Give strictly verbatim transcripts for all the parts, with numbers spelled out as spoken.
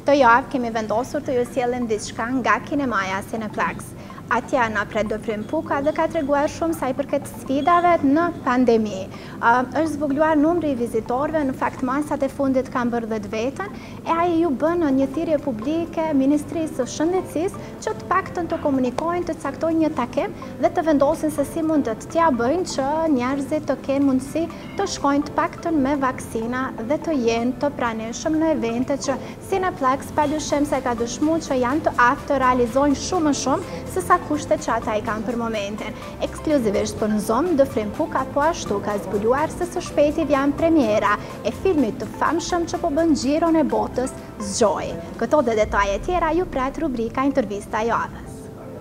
Këtë javë kemi vendosur të ju sjellim diçka nga kinemaja Cineplex. Atja na pret do Frim Puka dhe ka treguar shumë sa i përket sfidave në pandemi. Uh, është zvogluar numri i vizitorëve, në fakt masat e fundit kanë bërë dhjetë vetën, e ai ju bën një thirrje publike Ministrisë së Shëndetësisë që të paktën të komunikojnë, të caktojnë një takim dhe të vendosin se si mund të t'ja bëjnë që njerëzit të kenë mundësi të shkojnë të paktën me vaksina dhe të jenë të pranishëm në evente që Cineplex padyshim se ka dëshmuar që janë të aftë të realizojnë shumë më shumë se sa kushtet që ata i kanë për momentin. Ekskluzivisht për në zonë, do Frim Puka po ashtu ka zbuluar se së shpejti vjen premiera e filmit të famshëm që po bën xhiron e botës, Zgjoj. Këto dhe detaje tjera ju pret rubrika Intervista e javës.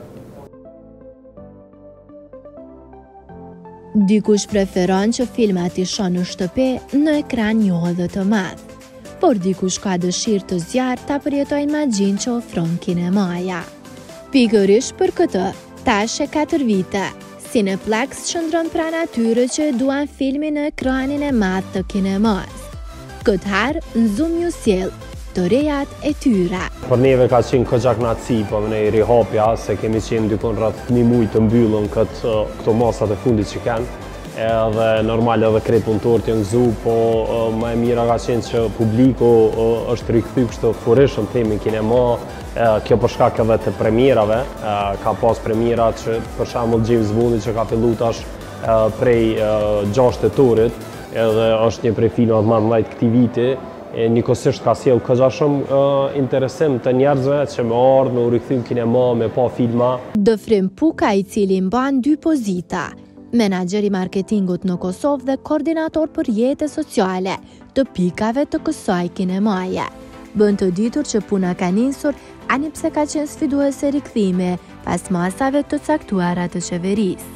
Dikush preferon që filmat i shoh në shtëpi në ekran njohë dhe të madh, por dikush ka dëshirë të zjarrt ta përjetojë magjinë që ofron kinemaja. Pikërisht për këtë, tash e katër vite, Cineplex qëndron pranë atyre që e duan filmin në ekranin e madh të kinemas. Këtë herë, në Zoom ju sjell të rejat e tyre. Për neve ka qenë këgja knaci, po më ne i rihapja, se kemi qenë dykon rreth një muj të mbyllën këtë, këto masat e fundit që kanë. Edhe normal edhe krejt punëtorët janë gëzu, po më e mira ka qenë që publiku është rikthy kështu furishëm themin kinema. Kjo për shkak edhe të premierave, ka pas premiera që për shembull James Bondi që ka fillu tash prej gjashtë tetorit, edhe është një prej filmave më të mëdhenj këtij viti. Njëkohësisht ka sjell këgja shumë interesim të njerëzve që më ardhë me u rikthym kinema, me pa filma. Do Frim Puka, i cili mban dy pozita, menaxher i marketingut në Kosovë dhe koordinator për jetën sociale të pikave të kësaj kinemaje. Bën të ditur që puna ka nisur, ani pse ka qenë sfiduese rikthimi pas masave të caktuara të qeverisë.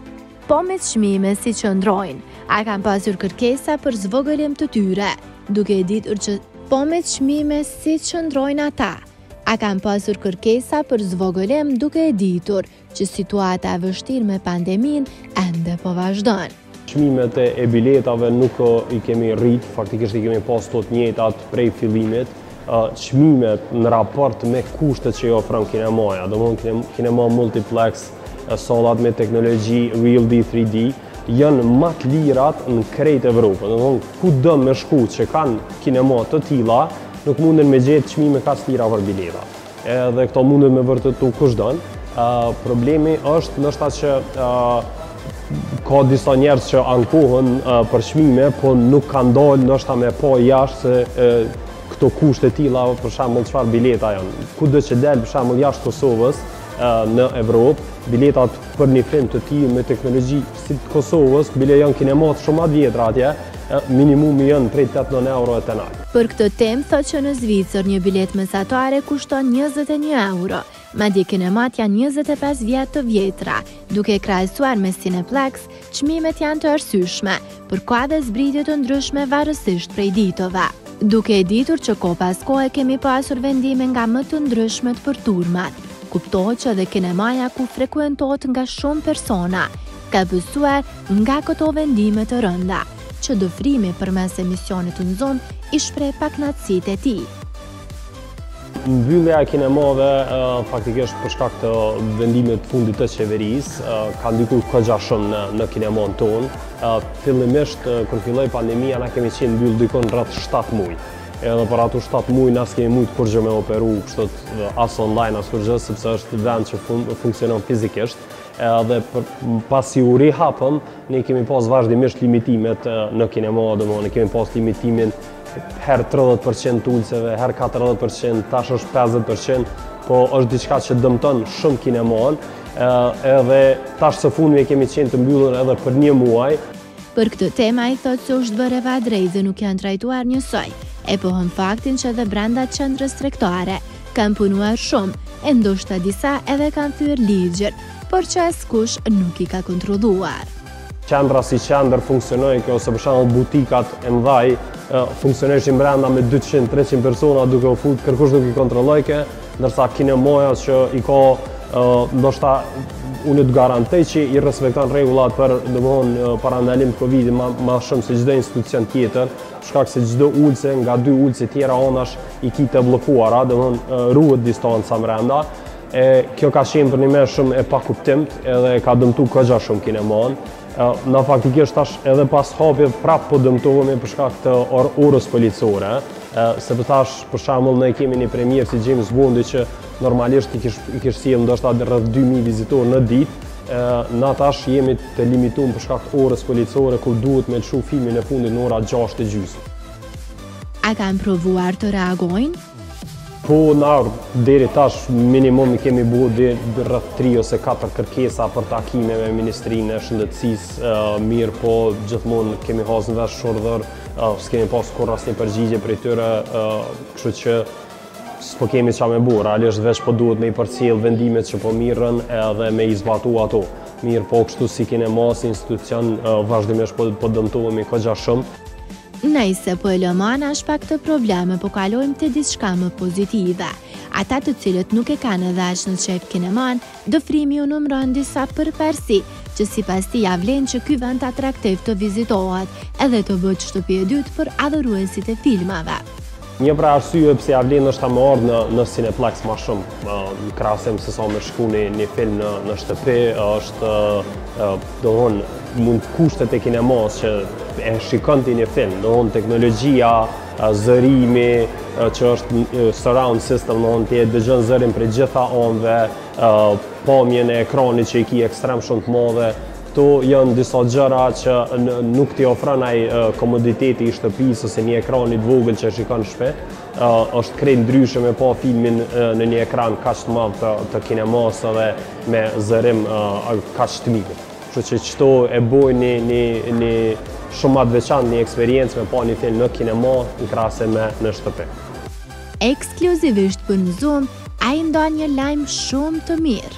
Po me çmime si qëndrojnë, a kanë pasur kërkesa për zvogëlim të tyre, duke e ditur që po me çmime si qëndrojnë ata, a kanë pasur kërkesa për zvogëlim duke e ditur që situata e vështirë me pandemin ende po vazhdon. Çmimet e biletave nuk i kemi rrit, faktikisht i kemi pas të të njëjtat prej fillimit. Çmimet në raport me kushtet që i ofron kinemaja, domthonë kinema multiplex, sallat me teknologji Real D tre D, janë më të lirat në krejt Evropën. Domthonë kudo me shku që kanë kinema të tilla, nuk munden me gjetë çmime kaq të lira për bileta. Edhe këto munden me vërtetu kushdo. Problemi është ndoshta që ka disa njerëz që ankohen për çmime, po nuk kanë dalë ndoshta me pa jashtë se këto kushte tilla, për shembull çfarë bileta janë. Kudo që del për shembull jashtë Kosovës në Evropë, biletat për një film të tillë me teknologji si të Kosovës, bile janë kinemat shumë të vjetra atje, minimumi janë prej tetëdhjetë euro e tenal. Për këtë temë thotë që në Zvicër një bilet mesatare kushton njëzet e një euro. Madje kinemat janë njëzet e pesë vjet të vjetra, duke krahasuar me Cineplex, çmimet janë të arsyeshme, por ka dhe zbritje të ndryshme varësisht prej ditëve. Duke e ditur që ko pas kohë kemi pasur vendime nga më të ndryshmet për turmat, kuptohet që edhe kinemaja ku frekuentohet nga shumë persona, ka bësuar nga këto vendime të rënda, që do Frimi përmes emisionit në zonë i shpreh pakënaqësitë e tij. Mbyllja e kinemave, faktikisht për shkak të vendimit të fundit të qeverisë, ka ndikur këgja shumë në, në kinemon tonë. Fillimisht, kur filloi pandemia, na kemi qenë mbyll dikon rreth shtatë muaj. Edhe për ato shtatë muaj na s'kemi mujt kurrë me operu, kështu as online as kurrë, sepse është vend që fun funksionon fizikisht. Edhe pasi u rihapëm, ne kemi pas vazhdimisht limitimet në kinema, domethënë ne kemi pas limitimin herë tridhjetë përqind ulëseve, herë katërdhjetë përqind, tash është pesëdhjetë përqind, po është diçka që dëmton shumë kineman, edhe tash së fundmi kemi qenë të mbyllur edhe për një muaj. Për këtë temë ai thotë se është bërë va drejt dhe nuk janë trajtuar njësoj, e pohën faktin që edhe brenda qendrës tregtare kanë punuar shumë, e ndoshta disa edhe kanë thyer ligjer, por që askush nuk i ka kontrolluar. Qendra si qendër funksionoi, ose për shembull butikat e mëdhaj funksioneshin brenda me dyqind treqind persona duke u fut, kërkush nuk i kontrollojke, ndërsa kinemaja që i ka ndoshta unë të garantoj që i respekton rregullat për domthonë parandalim Covidit më më shumë se çdo institucion tjetër, shkak se çdo ulse nga dy ulse tjera anash i ki të bllokuara, domthonë ruhet distanca brenda. E kjo ka qenë për një me shumë e pakuptimt edhe ka dëmtu këgja shumë kineman. Na faktikisht tash edhe pas hapje prap po dëmtohemi për shkak të or orës policore, sepse tash për shembull ne kemi një premier si James Bondi që normalisht i kish i kish sjell ndoshta rreth dy mijë vizitorë në ditë. Na tash jemi të limituar për shkak të orës policore ku duhet me lëshu filmin e fundit në ora gjashtë e gjysmë. A kanë provuar të reagojnë? Po, na deri tash minimum kemi bu rreth tri ose katër kërkesa për takime me Ministrinë e Shëndetësisë, mirë po gjithmonë kemi hasur vesh shurdhër, s'kemi pas kur asnjë përgjigje prej tyre, kështu që s'po kemi çfarë me bu, realisht veç po duhet me i përcjell vendimet që po mirën edhe me i zbatu ato. Mirë po kështu si kinema, si institucion, vazhdimisht po, po dëmtohemi këgja shumë. Nëse po e lëmana shpak të probleme, po kalojmë të diçka më pozitive. Ata të cilët nuk e kanë edhe aq në qef kineman, dëfrimi u numëron disa përparësi, që sipas tij ja vlen që ky vend atraktiv të vizitohet, edhe të bëhet shtëpi e dytë për adhuruesit e filmave. Një pra arsye pse ja vlen është ta më ardhë në, në Cineplex më shumë, në krahasim se sa me shku një, një film në, në shtëpi, është domthonë mund kushtet e kinemas që e shikon ti një film, domthonë teknologjia, zërimi, që është surround system, domthonë ti e dëgjon zërin prej gjitha anëve, pamjen e ekranit që i ki ekstrem shumë të madhe. Këto janë disa gjëra që nuk t'i ofron ai komoditeti i shtëpisë ose një ekran i vogël që e shikon në shtëpi. Është krejt ndryshe me pa filmin në një ekran kaq të madh të, të kinemas edhe me zërim kaq të mirë. Kështu që çto e bojnë një, një, një shumë më të veçantë, një eksperiencë me pa një film në kinema në krahasim me në shtëpi. Ekskluzivisht për në Zoom, ai ndon një lajm shumë të mirë.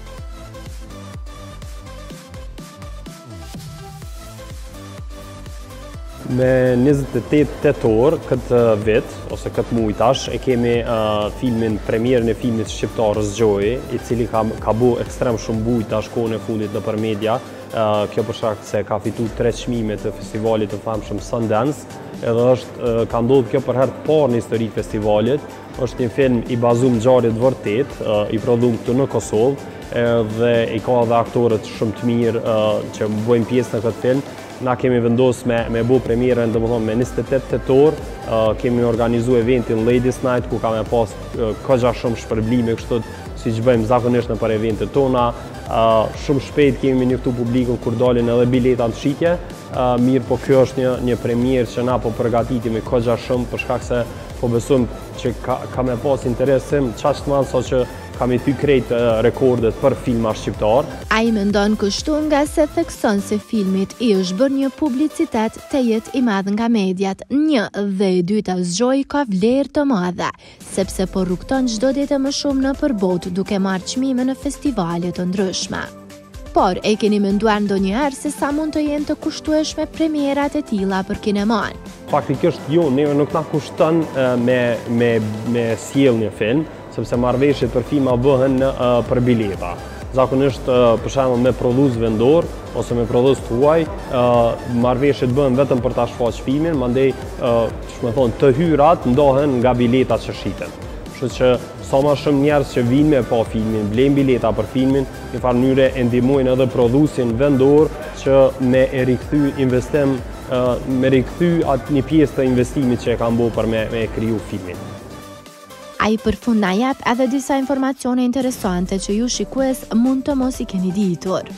Me njëzet e tetë tetor këtë vit, ose këtë muj tash, e kemi uh, filmin, premierën e filmit shqiptar Zgjohi, i cili ka, ka bu ekstrem shumë bujt tash kohën e fundit në për media. Uh, kjo për shkak se ka fitu tre çmime të festivalit të famshëm Sundance, edhe është, uh, ka ndodhur kjo për herë të parë në histori festivalit. Është një film i bazuar në ngjarje të vërtetë, uh, i prodhuar këtu në Kosovë, dhe i ka edhe aktorët shumë të mirë uh, që bëjnë pjesë në këtë film. Na kemi vendosur me me bu premierën domethënë me njëzet e tetë tetor, uh, kemi organizuar eventin Ladies Night ku ka me pas uh, këgja shumë shpërblime kështu siç bëjmë zakonisht në për eventet tona. Uh, shumë shpejt kemi njoftu publikun kur dalin edhe bileta në shitje. Uh, mirë po kjo është një një premierë që na po përgatitim me këgja shumë për shkak se po besojmë që ka, ka me pas interesim qaq të madh sa që kam i ty krejt uh, rekordet për filma shqiptar. A i mendon kështu nga se thekson se filmit i është bërë një publicitet të jetë i madh nga mediat. Një dhe i dyta Zgjohi ka vlerë të madhe, sepse po rrugton çdo ditë më shumë në përbot duke marrë çmime në festivale të ndryshme. Por e keni menduar ndonjëherë se sa mund të jenë të kushtueshme premierat e tilla për kineman? Faktikisht jo, ne nuk na kushton uh, me me me sjell një film, sepse marrëveshjet për filma bëhen uh, për bileta. Zakonisht, uh, për shembull me prodhues vendor ose me prodhues tuaj, uh, marrëveshjet bëhen vetëm për ta shfaqur filmin, mandej, uh, ç'më thon, të hyrat ndahen nga biletat që shiten. Kështu që sa më shumë njerëz që vinë me pa filmin, blejnë bileta për filmin, në farë mënyre e ndihmojnë edhe prodhuesin vendor që me e rikthy investim, uh, me rikthy atë një pjesë të investimit që e kanë bërë për me, me kriju filmin. A i përfund na jep edhe disa informacione interesante që ju shikues mund të mos i keni ditur.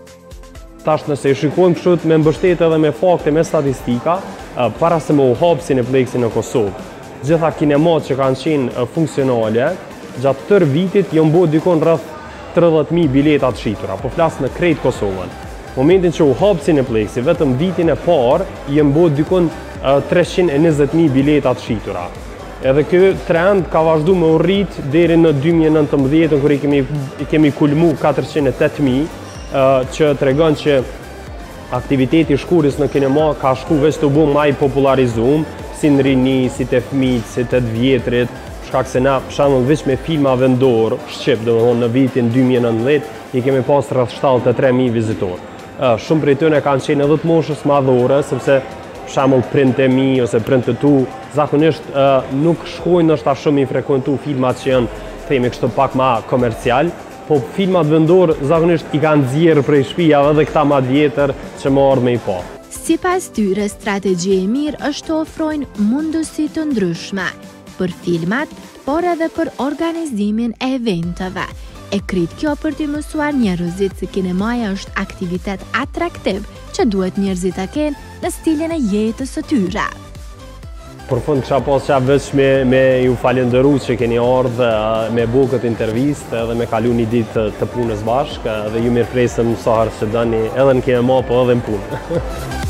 Tash nëse i shikojmë kështu me mbështet edhe me fakte, me statistika, para se më u hap Cineplexi në Kosovë, gjitha kinemat që kanë qenë funksionale, gjatë tërë vitit janë bërë dikon rreth tridhjetë mijë bileta të shitura, po flas në krejt Kosovën. Momentin që u hap Cineplexi, vetëm vitin e parë janë bërë dikon treqind e njëzet mijë bileta të shitura. Edhe ky trend ka vazhduar me u rrit deri në dy mijë e nëntëmbëdhjetë kur i kemi i kemi kulmu katërqind e tetë mijë, që tregon që aktiviteti i shkuris në kinema ka shku veç të bu më i popularizuar, si në rini, si të fëmijët, si të të vjetrit, shkak se na, për shembull, veç me filma vendor, shqip, domethënë në vitin dy mijë e nëntëdhjetë, i kemi pas rreth shtatëdhjetë e tre mijë vizitorë. Shumë prej tyre kanë qenë edhe të moshës madhore, sepse për shembull print e mi ose print e tu, zakonisht nuk shkojnë ndoshta shumë i frekuentu filmat që janë, themi kështu pak më komercial, po filmat vendor zakonisht i kanë nxjerrë prej shtëpiave edhe këta ma vjetër që më ardhë me i pa. Sipas tyre, strategji e mirë është të ofrojnë mundësi të ndryshme për filmat, por edhe për organizimin e eventeve. E krit kjo për t'i mësuar njerëzit se kinemaja është aktivitet atraktiv që duhet njerëzit ta kenë në stilin e jetës së tyre. Për fund kisha pas qa veç me, me ju falenderu që keni ardhë me bu këtë intervistë edhe me kalu një ditë të punës bashkë dhe ju mirëpresëm sa herë që dani edhe në kinema po edhe në punë.